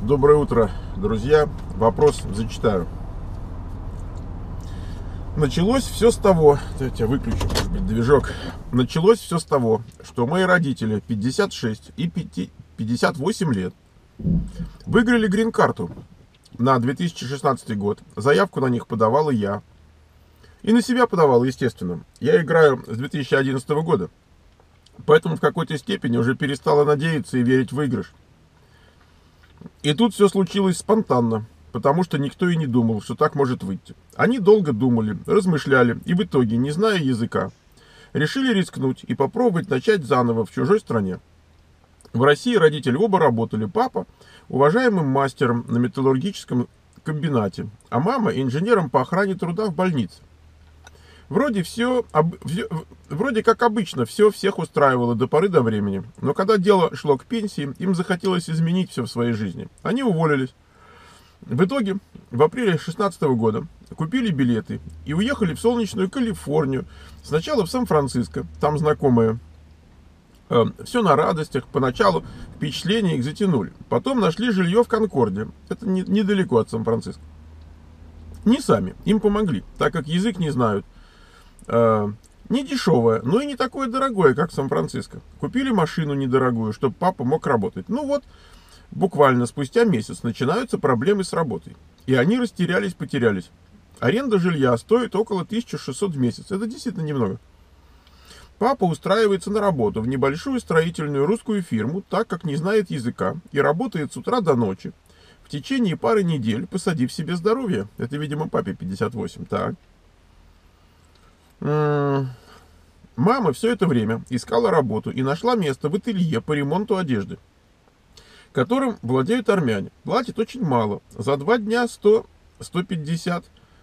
Доброе утро, друзья. Вопрос зачитаю. Началось все с того, давайте я выключу, может быть, движок. Началось все с того, что мои родители 56 и 58 лет выиграли грин-карту на 2016 год. Заявку на них подавал и я. И на себя подавал, естественно. Я играю с 2011 года. Поэтому в какой-то степени уже перестала надеяться и верить в выигрыш. И тут все случилось спонтанно, потому что никто и не думал, что так может выйти. Они долго думали, размышляли и в итоге, не зная языка, решили рискнуть и попробовать начать заново в чужой стране. В России родители оба работали. Папа уважаемым мастером на металлургическом комбинате, а мама инженером по охране труда в больнице. Вроде как обычно, все всех устраивало до поры до времени. Но когда дело шло к пенсии, им захотелось изменить все в своей жизни. Они уволились. В итоге, в апреле 2016 года купили билеты и уехали в солнечную Калифорнию. Сначала в Сан-Франциско, там знакомые. Все на радостях, поначалу впечатления их затянули. Потом нашли жилье в Конкорде. Это недалеко от Сан-Франциско. Не сами, им помогли, так как язык не знают. Не дешевое, но и не такое дорогое, как в Сан-Франциско. Купили машину недорогую, чтобы папа мог работать. Ну вот, буквально спустя месяц начинаются проблемы с работой. И они потерялись. Аренда жилья стоит около 1600 в месяц. Это действительно немного. Папа устраивается на работу в небольшую строительную русскую фирму, так как не знает языка, и работает с утра до ночи. В течение пары недель, посадив себе здоровье. Это, видимо, папе 58. Так. Мама все это время искала работу и нашла место в ателье по ремонту одежды, которым владеют армяне. Платят очень мало. За 2 дня $100-150.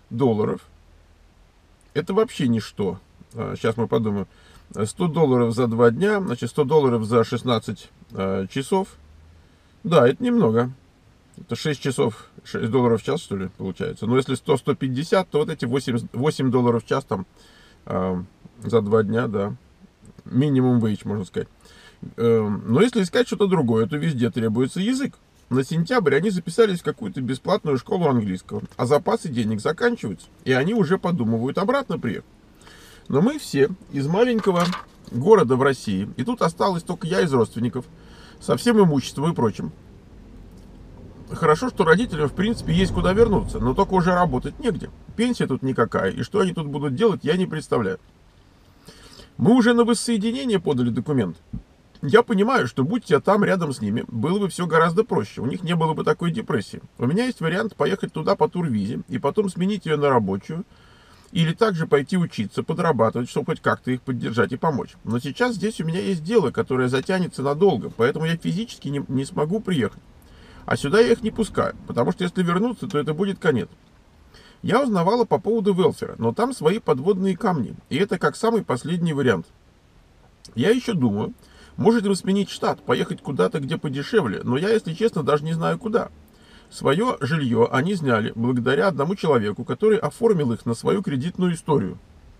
Это вообще ничто. Сейчас мы подумаем. $100 за 2 дня, значит $100 за 16 часов. Да, это немного. Это 6 часов, $6 в час, что ли, получается. Но если 100-150, то вот эти $8 в час там за 2 дня, да. Минимум wage, можно сказать. Но если искать что-то другое, то везде требуется язык. На сентябрь они записались в какую-то бесплатную школу английского, а запасы денег заканчиваются, и они уже подумывают обратно приехать. Но мы все из маленького города в России, и тут осталось только я из родственников, со всем имуществом и прочим. Хорошо, что родителям, в принципе, есть куда вернуться, но только уже работать негде. Пенсия тут никакая, и что они тут будут делать, я не представляю. Мы уже на воссоединение подали документ. Я понимаю, что будь я там рядом с ними, было бы все гораздо проще, у них не было бы такой депрессии. У меня есть вариант поехать туда по турвизе, и потом сменить ее на рабочую, или также пойти учиться, подрабатывать, чтобы хоть как-то их поддержать и помочь. Но сейчас здесь у меня есть дело, которое затянется надолго, поэтому я физически не смогу приехать. А сюда я их не пускаю, потому что если вернуться, то это будет конец. Я узнавала по поводу велфера, но там свои подводные камни, и это как самый последний вариант. Я еще думаю, может им сменить штат, поехать куда-то, где подешевле, но я, если честно, даже не знаю куда. Свое жилье они сняли благодаря одному человеку, который оформил их на свою кредитную историю.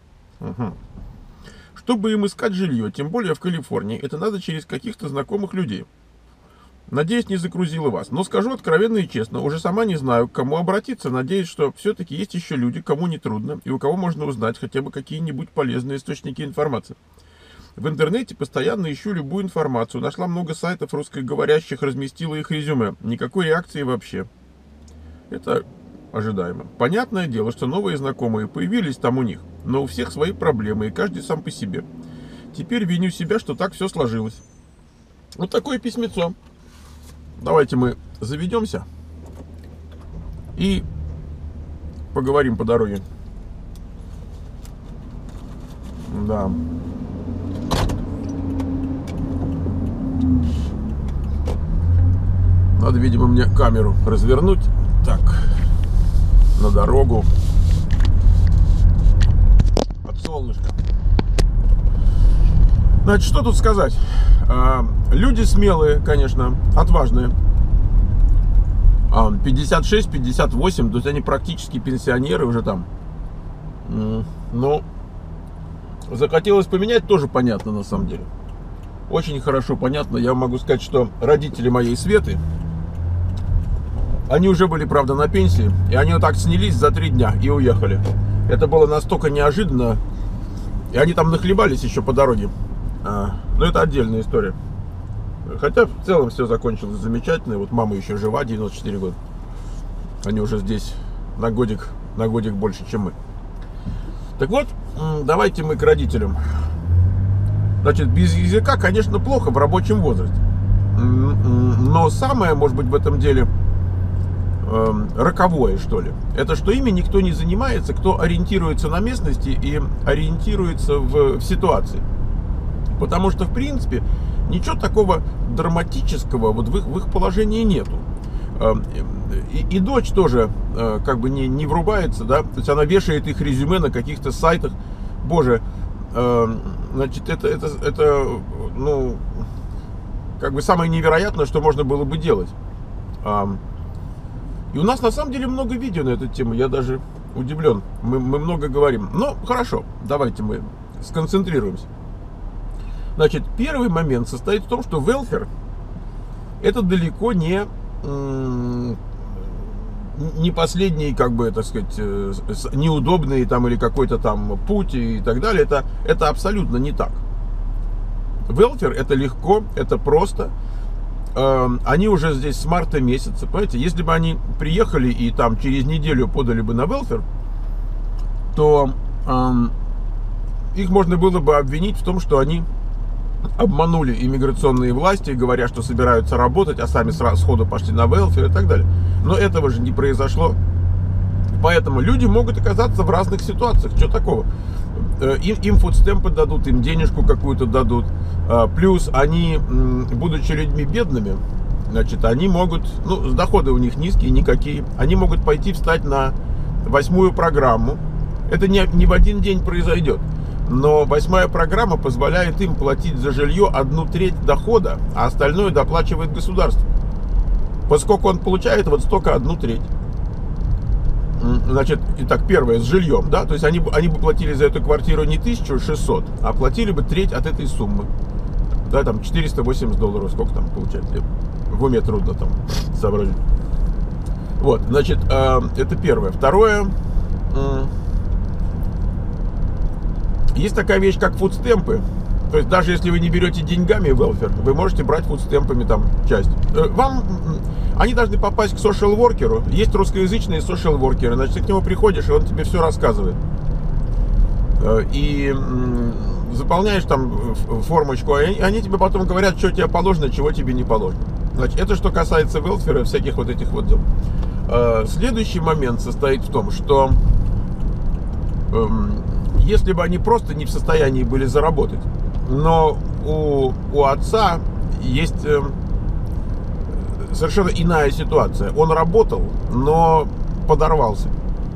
Чтобы им искать жилье, тем более в Калифорнии, это надо через каких-то знакомых людей. Надеюсь, не загрузила вас. Но скажу откровенно и честно, уже сама не знаю, к кому обратиться. Надеюсь, что все-таки есть еще люди, кому не трудно, и у кого можно узнать хотя бы какие-нибудь полезные источники информации. В интернете постоянно ищу любую информацию. Нашла много сайтов русскоговорящих, разместила их резюме. Никакой реакции вообще. Это ожидаемо. Понятное дело, что новые знакомые появились там у них, но у всех свои проблемы, и каждый сам по себе. Теперь виню себя, что так все сложилось. Вот такое письмецо. Давайте мы заведемся и поговорим по дороге. Да. Надо, видимо, мне камеру развернуть. Так, на дорогу. От солнышка. Значит, что тут сказать? Люди смелые, конечно, отважные. 56, 58, то есть они практически пенсионеры уже там. Но захотелось поменять, тоже понятно на самом деле. Очень хорошо понятно. Я могу сказать, что родители моей Светы Они уже были, правда, на пенсии, и они вот так снялись за 3 дня и уехали. Это было настолько неожиданно, и они там нахлебались еще по дороге. Но это отдельная история. Хотя в целом все закончилось замечательно. Вот мама еще жива, 94 года. Они уже здесь на годик больше, чем мы. Так вот, давайте мы к родителям. Значит, без языка, конечно, плохо в рабочем возрасте. Но самое, может быть, в этом деле роковое, что ли, это что ими никто не занимается, кто ориентируется на местности и ориентируется в ситуации. Потому что, в принципе, ничего такого драматического вот в их положении нету. И дочь тоже как бы не врубается, да, то есть она вешает их резюме на каких-то сайтах. Боже, значит, это ну, как бы самое невероятное, что можно было бы делать. И у нас на самом деле много видео на эту тему, я даже удивлен. Мы много говорим. Но хорошо, давайте мы сконцентрируемся. Значит, первый момент состоит в том, что welfare это далеко не последний, как бы, так сказать, неудобный там или какой-то там путь и так далее. Это абсолютно не так. Welfare это легко, это просто. Они уже здесь с марта месяца, понимаете, если бы они приехали и там через неделю подали бы на welfare, то их можно было бы обвинить в том, что они обманули иммиграционные власти, говоря, что собираются работать, а сами сходу пошли на welfare и так далее. Но этого же не произошло. Поэтому люди могут оказаться в разных ситуациях. Что такого? Им фудстемпы дадут, им денежку какую-то дадут. Плюс они, будучи людьми бедными, значит, они могут, ну, доходы у них низкие, никакие. Они могут пойти встать на 8-ю программу. Это не в один день произойдет. Но 8-я программа позволяет им платить за жилье 1/3 дохода, а остальное доплачивает государство. Поскольку он получает вот столько 1/3. Значит, итак, первое, с жильем, да, то есть они бы платили за эту квартиру не 1600, а платили бы треть от этой суммы. Да, там $480, сколько там получается, в уме трудно там сообразить. Вот, значит, это первое. Второе, есть такая вещь, как фудстемпы. То есть даже если вы не берете деньгами welfare, вы можете брать фудстемпами там часть. Они должны попасть к social worker. Есть русскоязычные social worker. Значит, ты к нему приходишь, и он тебе все рассказывает. И заполняешь там формочку, и они тебе потом говорят, что тебе положено, чего тебе не положено. Значит, это что касается welfare, всяких вот этих вот дел. Следующий момент состоит в том, что если бы они просто не в состоянии были заработать, но у отца есть совершенно иная ситуация. Он работал, но подорвался.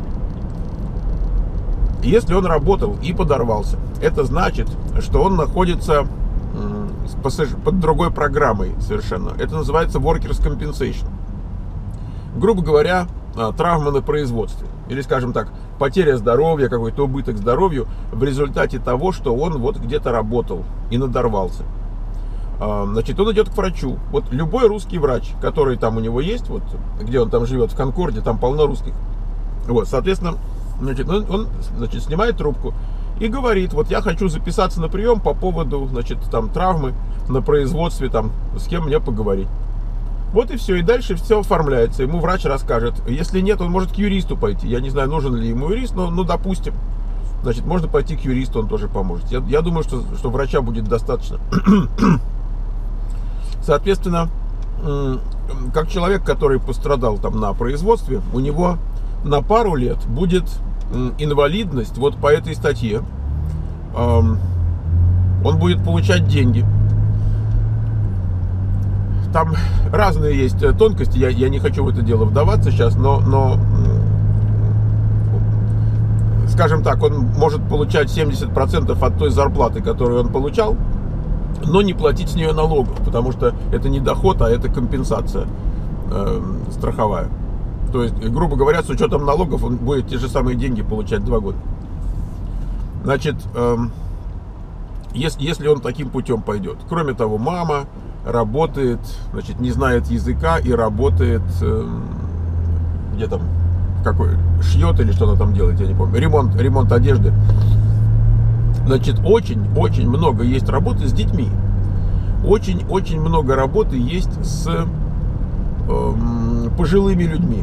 Если он работал и подорвался, это значит, что он находится под другой программой совершенно. Это называется Workers' Compensation. Грубо говоря, травма на производстве. Или, скажем так, потеря здоровья, какой-то убыток здоровью в результате того, что он вот где-то работал и надорвался. Значит, он идет к врачу. Вот любой русский врач, который там у него есть, вот где он там живет, в Конкорде, там полно русских. Вот, соответственно, значит, он снимает трубку и говорит: вот я хочу записаться на прием по поводу, значит, там травмы на производстве, там, с кем мне поговорить. Вот и все, и дальше все оформляется. Ему врач расскажет. Если нет, он может к юристу пойти. Я не знаю, нужен ли ему юрист, но, ну, допустим. Значит, можно пойти к юристу, он тоже поможет. Я думаю, что врача будет достаточно. Соответственно, как человек, который пострадал там на производстве, у него на пару лет будет инвалидность вот по этой статье. Он будет получать деньги. Там разные есть тонкости, я не хочу в это дело вдаваться сейчас, но скажем так, он может получать 70% от той зарплаты, которую он получал, но не платить с нее налогов, потому что это не доход, а это компенсация страховая. То есть, грубо говоря, с учетом налогов он будет те же самые деньги получать 2 года. Значит, если он таким путем пойдет. Кроме того, мама работает, значит, не знает языка и работает где там, какой, шьет или что-то там делает, я не помню, ремонт одежды. Значит, очень много есть работы с детьми. Очень много работы есть с пожилыми людьми.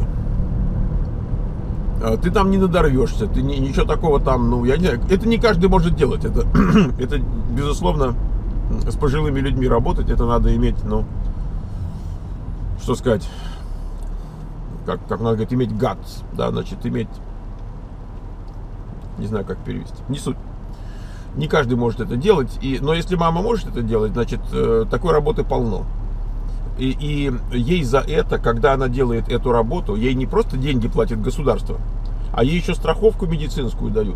Ты там не надорвешься, ты ничего такого там, ну, я не знаю, это не каждый может делать. Это, это безусловно, с пожилыми людьми работать, это надо иметь, ну, что сказать, как надо говорить, иметь guts, да, значит, иметь, не знаю, как перевести, не суть. Не каждый может это делать, но если мама может это делать, значит, такой работы полно. И ей за это, когда она делает эту работу, ей не просто деньги платит государство, а ей еще страховку медицинскую дают.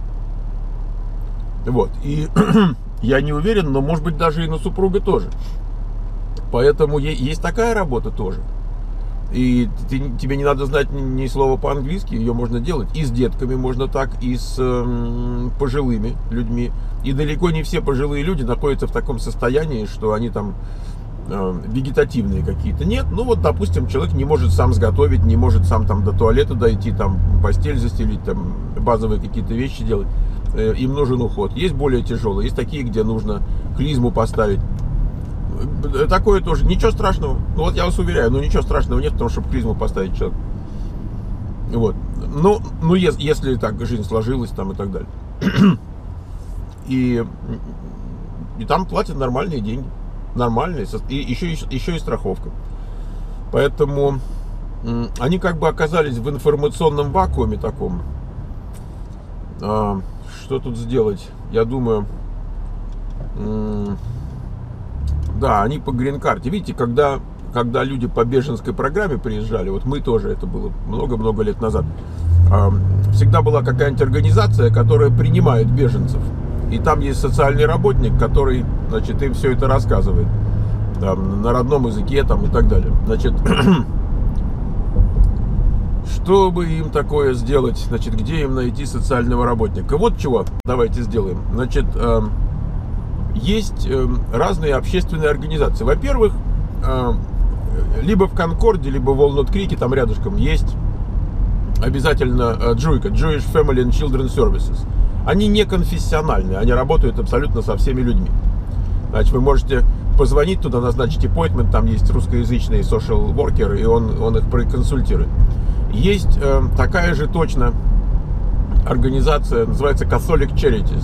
Вот. И я не уверен, но может быть даже и на супруга тоже. Поэтому есть такая работа тоже. И тебе не надо знать ни слова по-английски, ее можно делать. И с детками можно так, и с пожилыми людьми. И далеко не все пожилые люди находятся в таком состоянии, что они там вегетативные какие-то. Нет, ну вот, допустим, человек не может сам сготовить, не может сам там до туалета дойти, там постель застелить, там базовые какие-то вещи делать. Им нужен уход. Есть более тяжелые, есть такие, где нужно клизму поставить. Такое тоже, ничего страшного. Ну вот я вас уверяю, ну ничего страшного нет, потому что клизму поставить человек. Вот. Ну если так жизнь сложилась там и так далее. И там платят нормальные деньги. Нормальные. И еще и страховка. Поэтому они как бы оказались в информационном вакууме таком. Что тут сделать? Я думаю... Да, они по грин-карте. Видите, когда люди по беженской программе приезжали, вот мы тоже, это было много-много лет назад, всегда была какая-нибудь организация, которая принимает беженцев. И там есть социальный работник, который, значит, им все это рассказывает. Там, на родном языке там, и так далее. Значит, чтобы им такое сделать, значит, где им найти социального работника? Вот чего давайте сделаем. Значит, есть разные общественные организации. Во-первых, либо в Конкорде, либо в Walnut-Крике, там рядышком, есть обязательно Джуйка, Jewish Family and Children Services. Они не конфессиональные, они работают абсолютно со всеми людьми. Значит, вы можете позвонить туда, назначить appointment, там есть русскоязычный social worker, и он их проконсультирует. Есть такая же точно организация, называется Catholic Charities.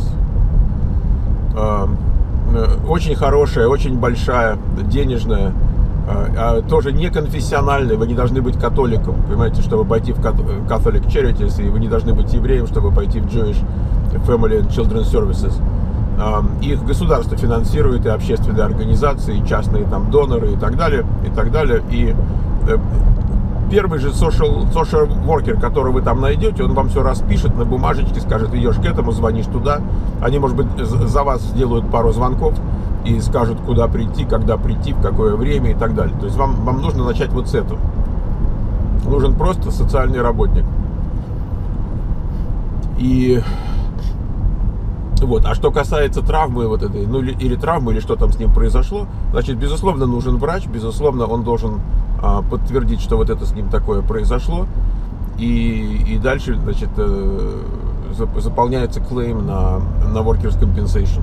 Очень хорошая, очень большая, денежная, тоже не конфессиональная. Вы не должны быть католиком, понимаете, чтобы пойти в Catholic Charities, и вы не должны быть евреем, чтобы пойти в Jewish Family and Children Services. Их государство финансирует, и общественные организации, и частные там доноры, и так далее, и так далее. И первый же social worker, которого вы там найдете, он вам все распишет на бумажечке, скажет, идешь к этому, звонишь туда. Они, может быть, за вас сделают пару звонков и скажут, куда прийти, когда прийти, в какое время и так далее. То есть вам нужно начать вот с этого. Нужен просто социальный работник. И вот. А что касается травмы вот этой, ну или травмы, или что там с ним произошло, значит, безусловно, нужен врач, безусловно, он должен подтвердить, что вот это с ним такое произошло, и дальше, значит, заполняется клейм на Workers' Compensation.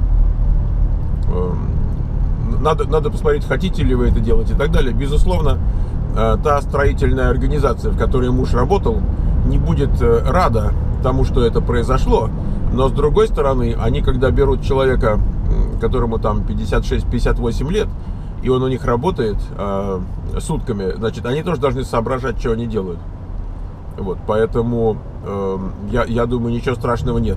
Надо посмотреть, хотите ли вы это делать и так далее. Безусловно, та строительная организация, в которой муж работал, не будет рада тому, что это произошло. Но с другой стороны, они когда берут человека, которому там 56-58 лет, и он у них работает сутками, значит, они тоже должны соображать, что они делают. Вот, поэтому я думаю, ничего страшного нет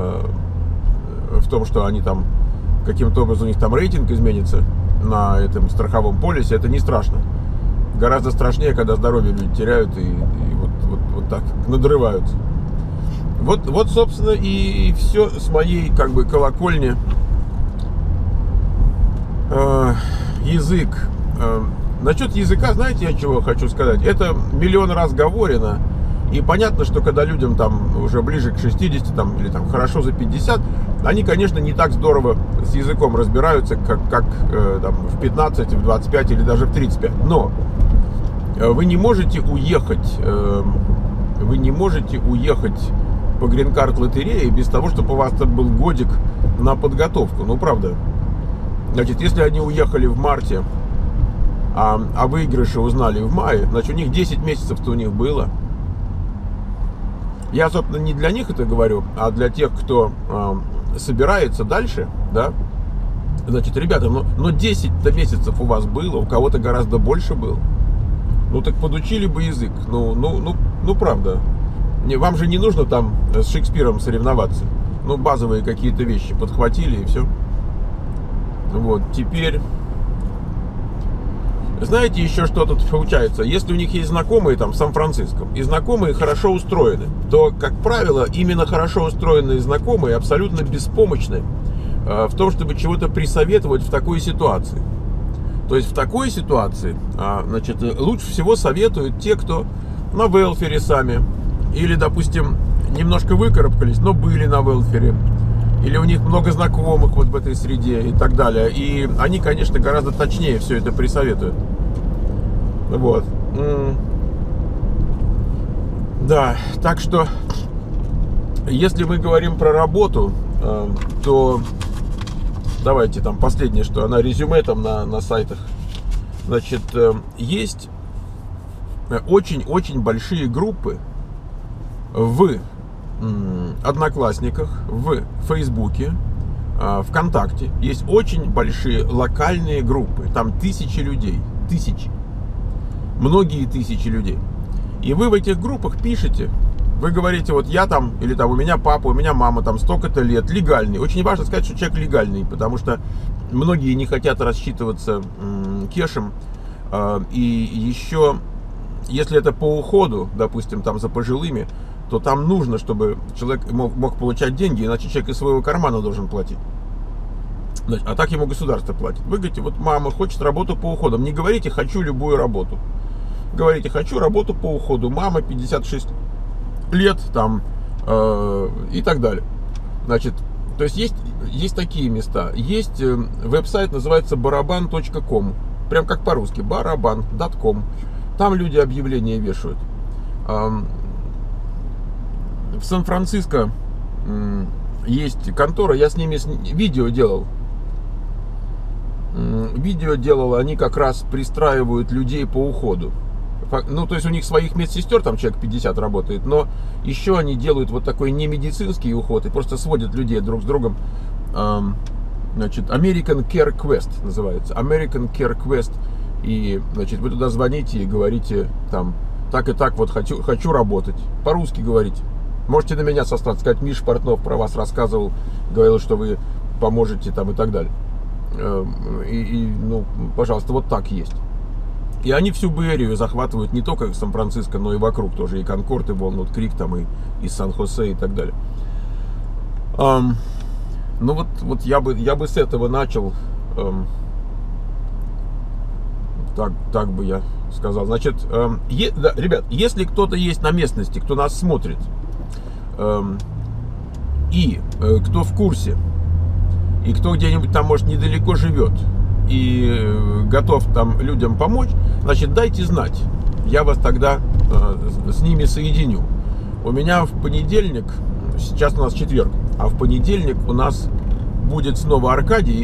в том, что они там каким-то образом, у них там рейтинг изменится на этом страховом полисе. Это не страшно. Гораздо страшнее, когда здоровье люди теряют и вот так надрываются. Вот, собственно, и все с моей, как бы, колокольни. Язык. Насчет языка, знаете, я чего хочу сказать? Это миллион раз говорено. И понятно, что когда людям там уже ближе к 60 там, или там хорошо за 50, они, конечно, не так здорово с языком разбираются, как там, в 15, в 25 или даже в 35. Но вы не можете уехать по грин-карт лотерее без того, чтобы у вас там был годик на подготовку. Ну, правда. Значит, если они уехали в марте, а выигрыши узнали в мае, значит, у них 10 месяцев-то у них было. Я, собственно, не для них это говорю, а для тех, кто собирается дальше, да. Значит, ребята, но 10 месяцев у вас было, у кого-то гораздо больше было. Ну, так подучили бы язык. Ну, правда. Вам же не нужно там с Шекспиром соревноваться. Ну, базовые какие-то вещи подхватили и все. Вот, теперь... Знаете, еще что тут получается? Если у них есть знакомые там в Сан-Франциско, и знакомые хорошо устроены, то, как правило, именно хорошо устроенные знакомые абсолютно беспомощны в том, чтобы чего-то присоветовать в такой ситуации. То есть в такой ситуации, значит, лучше всего советуют те, кто на велфере сами, или, допустим, немножко выкарабкались, но были на велфере, или у них много знакомых вот в этой среде и так далее. И они, конечно, гораздо точнее все это присоветуют. Вот. Да, так что, если мы говорим про работу, то давайте там последнее, что она резюме там на сайтах. Значит, есть очень-очень большие группы в Одноклассниках, в Фейсбуке, ВКонтакте. Есть очень большие локальные группы. Там тысячи людей. Тысячи. Многие тысячи людей. И вы в этих группах пишете. Вы говорите, вот я там, или там у меня папа, у меня мама там столько-то лет, легальный. Очень важно сказать, что человек легальный, потому что многие не хотят рассчитываться кешем. И еще, если это по уходу, допустим, там за пожилыми, то там нужно, чтобы человек мог получать деньги, иначе человек из своего кармана должен платить. А так ему государство платит. Вы говорите, вот мама хочет работу по уходам. Не говорите, хочу любую работу. Говорите, хочу работу по уходу. Мама 56 лет там и так далее. Значит, то есть есть такие места. Есть веб-сайт, называется baraban.com. Прям как по-русски. baraban.com. Там люди объявления вешают. В Сан-Франциско есть контора, я с ними видео делал. Они как раз пристраивают людей по уходу. Ну, то есть у них своих медсестер, там человек 50 работает, но еще они делают вот такой не медицинский уход и просто сводят людей друг с другом. Значит, American Care Quest называется. American Care Quest. И, значит, вы туда звоните и говорите там, так и так, вот хочу работать. По-русски говорите. Можете на меня сослаться, сказать, Миша Портнов про вас рассказывал, говорил, что вы поможете там и так далее. Ну, пожалуйста, вот так есть. И они всю Бэй-Эрию захватывают не только Сан-Франциско, но и вокруг тоже. И Конкорд, и Волнут-Крик, там, и Сан-Хосе, и так далее. Ну вот я бы с этого начал. Так бы я сказал. Значит, да, ребят, если кто-то есть на местности, кто нас смотрит, и кто в курсе, и кто где-нибудь там, может, недалеко живет, и готов там людям помочь, значит, дайте знать. Я вас тогда с ними соединю. У меня в понедельник, сейчас у нас четверг, а в понедельник у нас будет снова Аркадий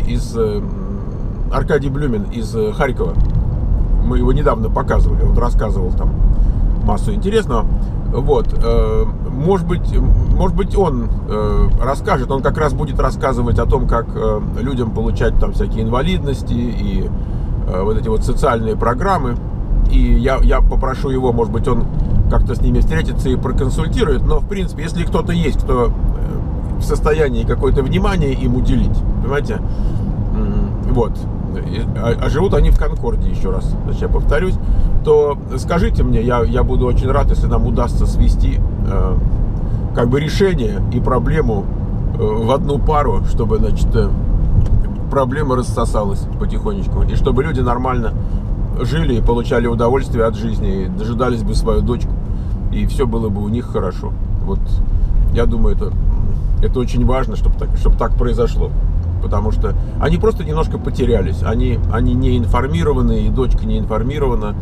Блюмин из Харькова. Мы его недавно показывали, он рассказывал там массу интересного. Вот, может быть, он расскажет, он как раз будет рассказывать о том, как людям получать там всякие инвалидности и вот эти вот социальные программы. И я попрошу его, может быть, он как-то с ними встретится и проконсультирует. Но, в принципе, если кто-то есть, кто в состоянии какое-то внимание им уделить, понимаете, вот. А живут они в Конкорде, еще раз, значит, я повторюсь, то скажите мне, я буду очень рад, если нам удастся свести как бы решение и проблему в одну пару, чтобы, значит, проблема рассосалась потихонечку, и чтобы люди нормально жили и получали удовольствие от жизни, и дожидались бы свою дочку, и все было бы у них хорошо. Вот, я думаю, это очень важно, чтобы так произошло. Потому что они просто немножко потерялись. Они не информированы, и дочка не информирована.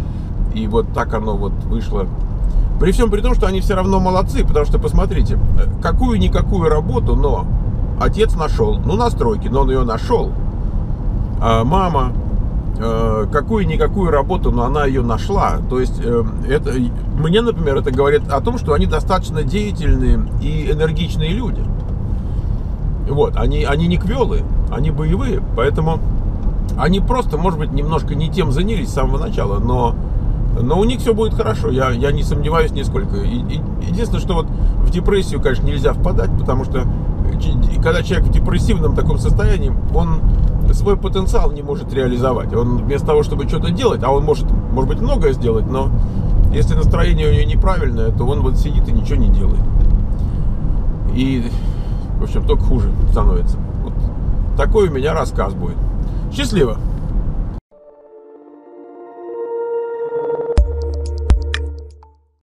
И вот так оно вот вышло. При всем при том, что они все равно молодцы, потому что, посмотрите, какую-никакую работу, но отец нашел, ну, на стройке, но он ее нашел. А мама какую-никакую работу, но она ее нашла. То есть, это, мне, например, это говорит о том, что они достаточно деятельные и энергичные люди. Вот, они не квелы, они боевые, поэтому они просто, может быть, немножко не тем занялись с самого начала, но у них все будет хорошо, я не сомневаюсь нисколько. Единственное, что вот в депрессию, конечно, нельзя впадать, потому что когда человек в депрессивном таком состоянии, он свой потенциал не может реализовать. Он вместо того, чтобы что-то делать, а он может быть, многое сделать, но если настроение у него неправильное, то он вот сидит и ничего не делает. И, в общем, только хуже становится. Вот такой у меня рассказ будет. Счастливо!